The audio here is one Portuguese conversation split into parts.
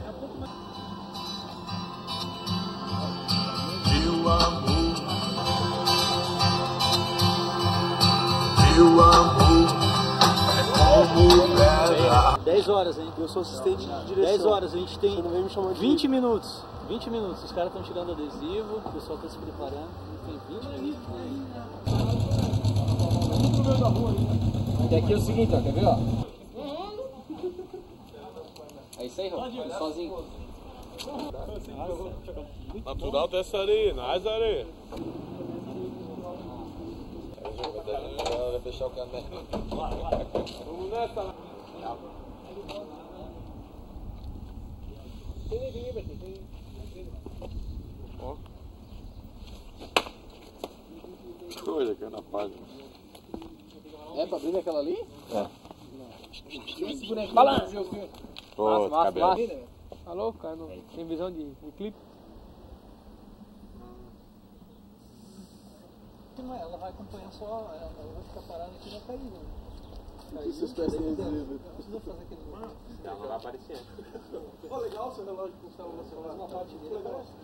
Meu amor, meu amor, é como terra. 10 horas, hein? Eu sou assistente de direção. 10 horas, a gente tem Você não vem me chamar de 20 minutos. 20 minutos, os caras estão tirando adesivo, o pessoal está se preparando. Tem 20 minutos aí. E aqui é o seguinte, ó, quer ver, ó? É isso aí, Rô, sozinho. Natural dessa areia, nas areias. Vai fechar o canal. Vamos nessa. Ó. Coisa que é na página. É pra abrir aquela ali? É. Balança! Pô, cabelo. Alô, cara, não tem visão de clipe? Ela vai acompanhar só, ela vai ficar parada aqui na caída. Essas peças de Precisa fazer aquele... Não vai aparecer. Pô, legal o seu relógio com o celular. Uma parte dele.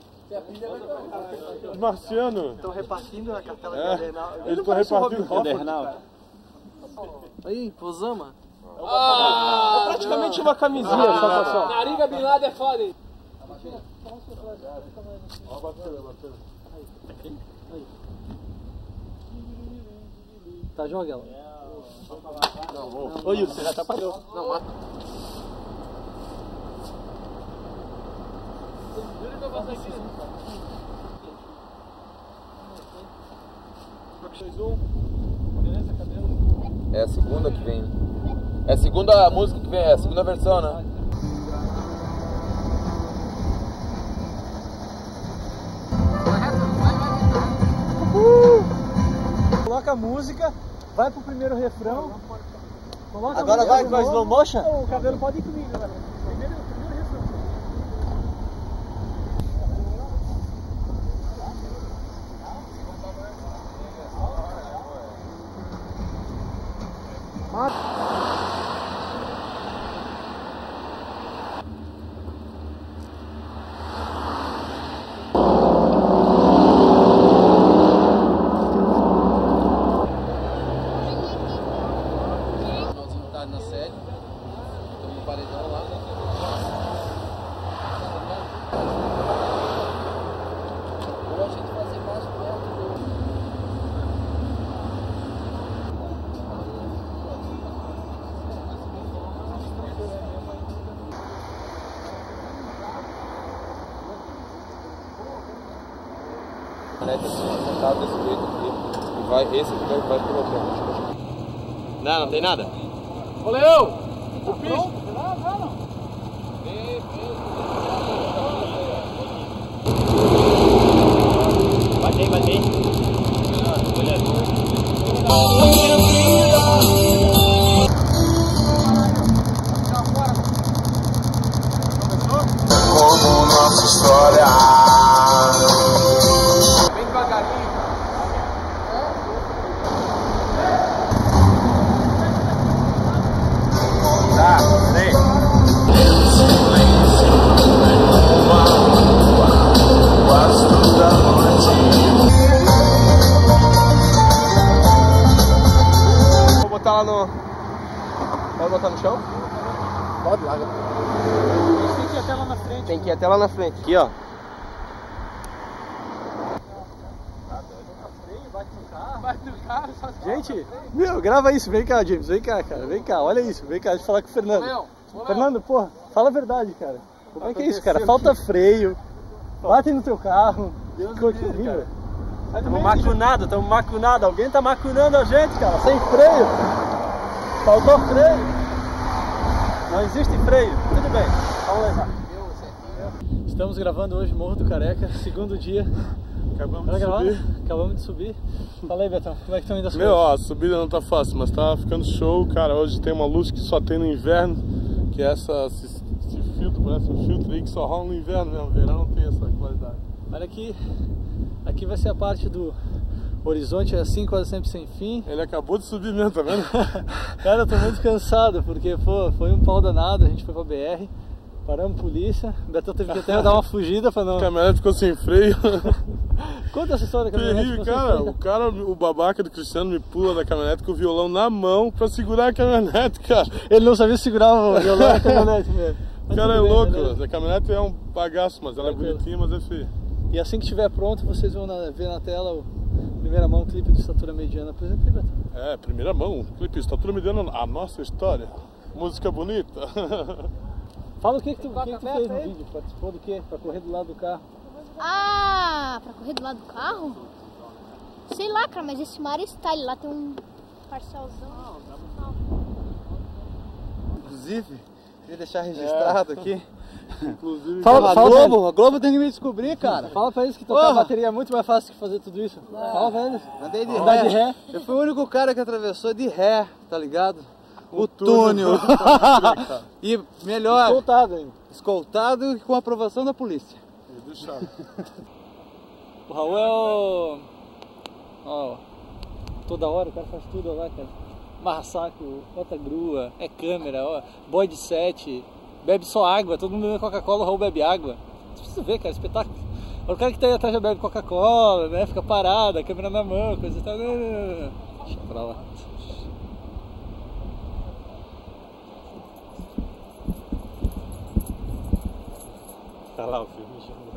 Marciano. Estão repartindo a cartela cadernal. Eles estão repartindo Cadernal. Aí, Posama. Ah, é praticamente uma camisinha, só pessoal. Nariga Bin Laden é foda, hein? Ó, batendo. Tá, joga ela. Não, vou. Ô, Wilson, você já atrapalhou. Não, mata. É a segunda que vem. É a segunda música que vem, é a segunda versão, né? Coloca a música, vai pro primeiro refrão. Agora vai com a slow motion? O cabelo pode ir comigo, galera. Primeiro refrão. Na sede, estamos no paredão lá. Ou a gente fazer mais perto montado desse jeito aqui. E vai, esse aqui vai colocando. Não tem nada? Ô, Leão! O piso! Batei. Como nossa história. Bem devagarinho. Tá, peraí. Quase toda noite. Vou botar lá no... Pode botar no chão? Pode, larga. Tem que ir até lá na frente. Tem que ir até lá na frente. Aqui, ó. Gente, meu, grava isso, vem cá, James, vem cá, cara, vem cá, olha isso, vem cá, deixa eu falar com o Fernando. Fernando, porra, fala a verdade, cara. Como é que é isso, cara? Falta freio, batem no teu carro. Deus do livro, cara. Estamos macunados, alguém tá macunando a gente, cara, sem freio. Faltou freio. Não existe freio, tudo bem, vamos levar. Estamos gravando hoje Morro do Careca, segundo dia. Acabamos de subir. Fala aí, Betão, como é que estão indo as coisas? Ó, a subida não tá fácil, mas tá ficando show, cara. Hoje tem uma luz que só tem no inverno, que é esse filtro, parece um filtro aí que só rola no inverno mesmo. Verão não tem essa qualidade. Olha aqui vai ser a parte do horizonte, é assim, quase sempre sem fim. Ele acabou de subir mesmo, tá vendo? Cara, eu tô muito cansado, porque pô, foi um pau danado, a gente foi pra BR. Paramos polícia, o Betão teve que até dar uma fugida pra não... A caminhonete ficou sem freio. Conta essa história da caminhonete. Terrível, cara. O babaca do Cristiano me pula da caminhonete com o violão na mão pra segurar a caminhonete, cara. Ele não sabia segurar o violão da caminhonete mesmo. O cara é louco. A caminhonete é um bagaço, mas ela é bonitinha, mas é feia. E assim que estiver pronto, vocês vão ver na tela o primeira mão, clipe de Estatura Mediana. Apresenta aí, Betão. É, primeira mão, clipe Estatura Mediana, a nossa história. Música bonita. Fala o que tu fez no vídeo, participou do quê? Pra correr do lado do carro. Ah, pra correr do lado do carro? Sei lá, cara, mas esse Mario Style lá tem um parcelzão. Inclusive, queria deixar registrado aqui. Inclusive, Fala a Globo tem que me descobrir, cara. Fala pra eles que tocar a bateria é muito mais fácil que fazer tudo isso. Fala pra eles. Andei de Andar ré. de ré. Eu fui o único cara que atravessou de ré, tá ligado? O túnel. E melhor, Voltado ainda. escoltado e com aprovação da polícia. O Raul é o... Ó, toda hora o cara faz tudo lá, cara. Marra saco, bota grua, é câmera, ó, boy de set, bebe só água, todo mundo bebe Coca-Cola, o Raul bebe água. Você precisa ver, cara, espetáculo. O cara que tá aí atrás já bebe Coca-Cola, né, fica parado, a câmera na mão, coisa e tal. Deixa pra lá. Tá lá o filme.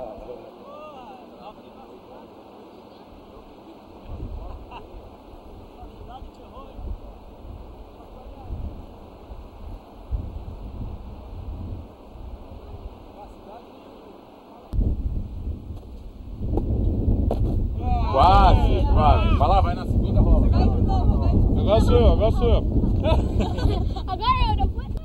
Quase. Vai lá, vai na segunda roda. Agora sou eu. Agora eu não vou.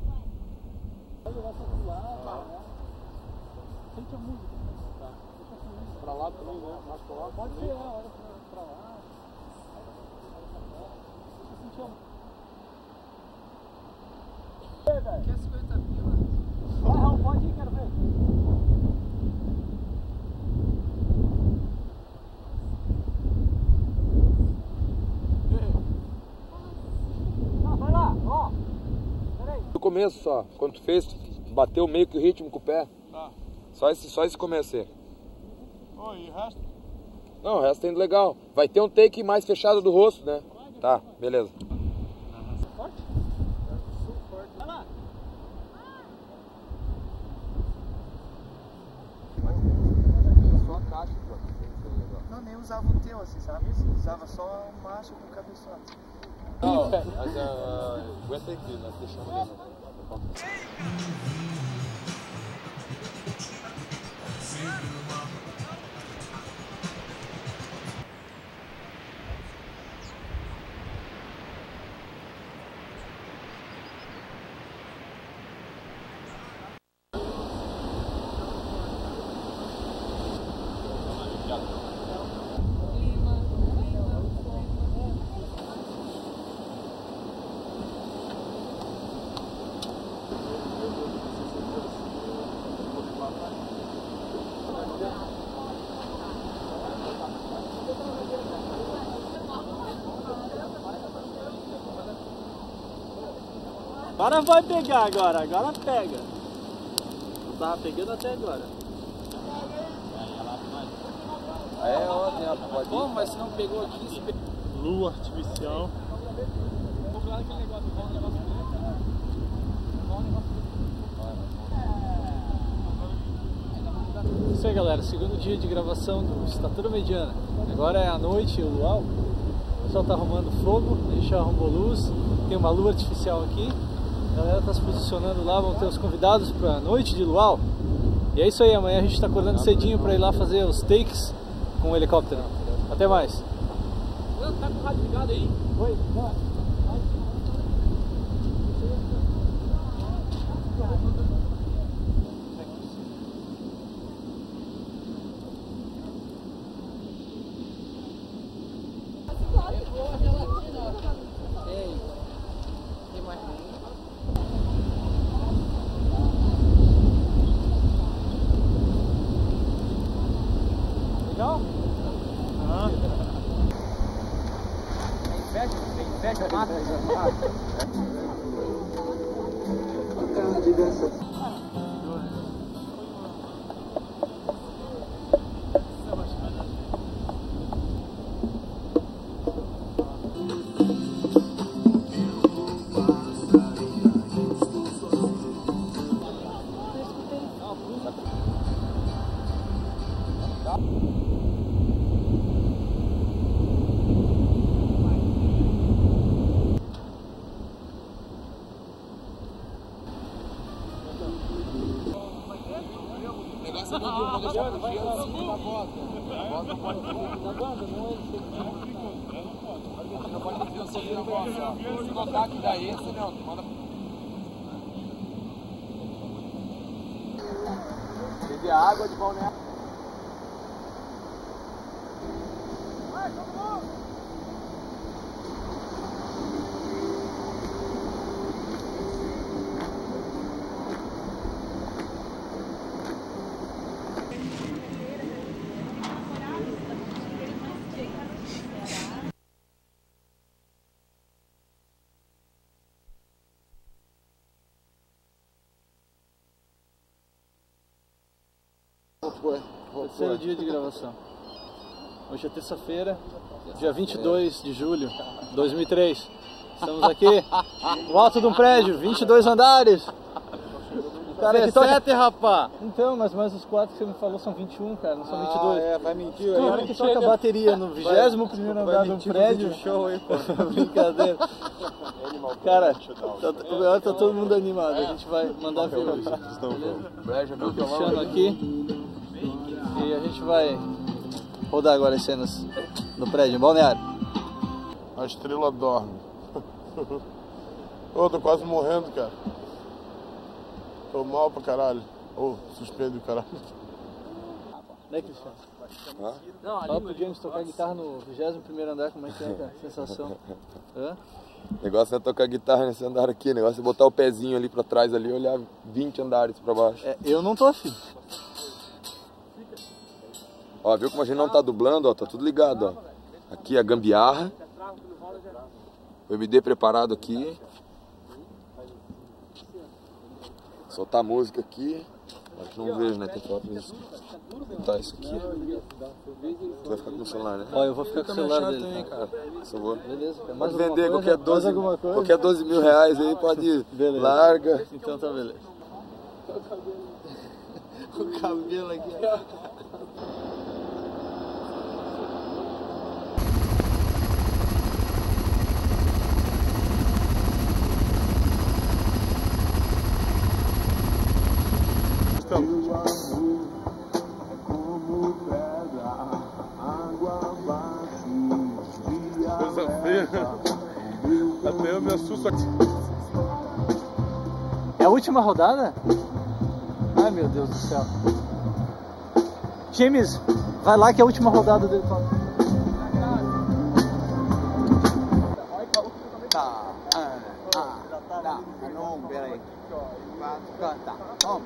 Sente a música. Pra lá também, né? Mais pra lá. Pode ser, olha pra lá. Quer 50 pila? Vai, Raul, pode ir, quero ver. Vai lá, ó. Peraí. No começo só, quando tu fez, bateu meio que o ritmo com o pé. Tá. Só esse começo aí. Oi, e o resto? Não, o resto tá indo legal. Vai ter um take mais fechado do rosto, né? Tá, beleza. Vai lá. Só a caixa, pô. Não, nem usava o teu assim, sabe? Usava só o macho com o cabeçote. Não, mas aguenta aqui, nós deixamos ali. Agora vai pegar agora pega. Não tava pegando até agora. É, ó, pode ir. Bom, mas se não pegou aqui, se pegou. Lua artificial. Isso aí, galera, segundo dia de gravação do Estatura Mediana. Agora é a noite, o luau. O pessoal tá arrumando fogo, a gente já arrumou luz. Tem uma lua artificial aqui. A galera tá se posicionando lá, vão ter os convidados pra noite de luau. E é isso aí, amanhã a gente tá acordando cedinho pra ir lá fazer os takes com o helicóptero. Até mais. Tá com o rádio ligado aí? Oi, legal? Fecha, mata. Você não viu, vou deixar pro Gia da bota. A bota pode vir na banda, não é? Não pode vir subir na bota. Se notar que dá esse, não, tu manda. Beber água de balneário. Vai, todo mundo! Terceiro dia de gravação. Hoje é terça-feira, dia 22 de julho de 2003. Estamos aqui no alto de um prédio, 22 andares. Cara, é 7, rapá! Então, mas mais os 4 que você me falou são 21, cara, não são 22. É, vai mentir. Como é que toca a bateria no 21º andar de um prédio? Show aí, pô. Brincadeira. Cara, tá todo mundo animado, a gente vai mandar ver hoje. Beleza? Puxando aqui. E a gente vai rodar agora as cenas do prédio, balneário. A estrela dorme. Ô, tô quase morrendo, cara. Tô mal pra caralho. Ô, suspeito do caralho. Né, Cristiano? Hã? Fala pro James tocar guitarra no 21º andar, como é que é, cara? Sensação. Hã? O negócio é tocar guitarra nesse andar aqui. O negócio é botar o pezinho ali pra trás ali e olhar 20 andares pra baixo. É, eu não tô afim. Ó, viu como a gente não tá dublando, ó, tá tudo ligado, ó. Aqui a gambiarra. O MD preparado aqui. Soltar a música aqui. Acho que não vejo, né? Tem que botar isso aqui. Tu vai ficar com o celular, né? Ó, eu vou ficar com o celular dele. Também, cara. Por favor. Beleza, cara. Pode Mais vender alguma coisa? qualquer 12 mil reais aí, pode ir. Beleza. Larga. Então tá beleza. O cabelo aqui. Coisa feia. Até eu me assusto aqui. É a última rodada? Ai, meu Deus do céu. James, vai lá que é a última rodada dele. Não, peraí. Canta. Vamos.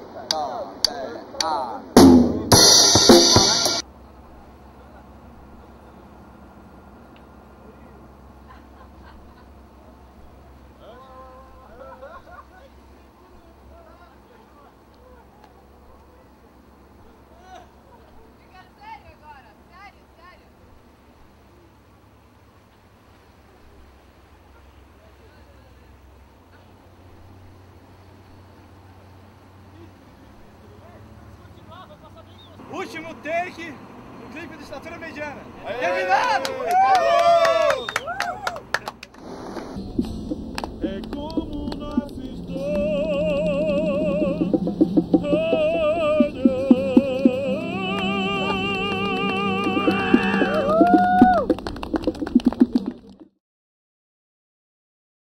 Último take do clipe de Estatura Mediana. Aê! Terminado!